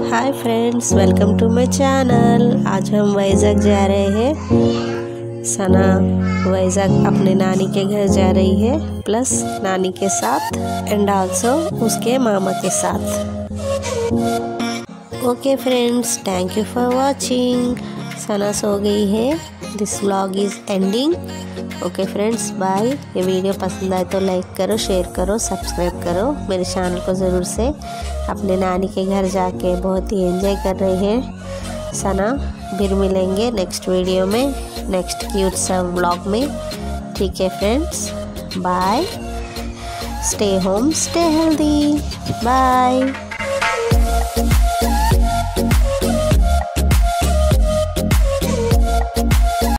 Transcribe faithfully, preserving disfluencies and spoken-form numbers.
Hi friends, welcome to my channel. आज हम वाइजग जा रहे हैं। सना वाइजग अपने नानी के घर जा रही है, प्लस नानी के साथ एंड आल्सो उसके मामा के साथ। Okay friends, thank you for watching. Sana सो गई है। This vlog is ending. Okay friends, bye. ये वीडियो पसंद आए तो लाइक करो, शेयर करो, सब्सक्राइब करो। मेरे चैनल को ज़रूर से अपने नानी के घर जाके बहुत ही एंजॉय कर रही है सना। फिर मिलेंगे नेक्स्ट वीडियो में, नेक्स्ट क्यूट सा व्लॉग में। ठीक है friends, bye. Stay home, stay healthy. Bye.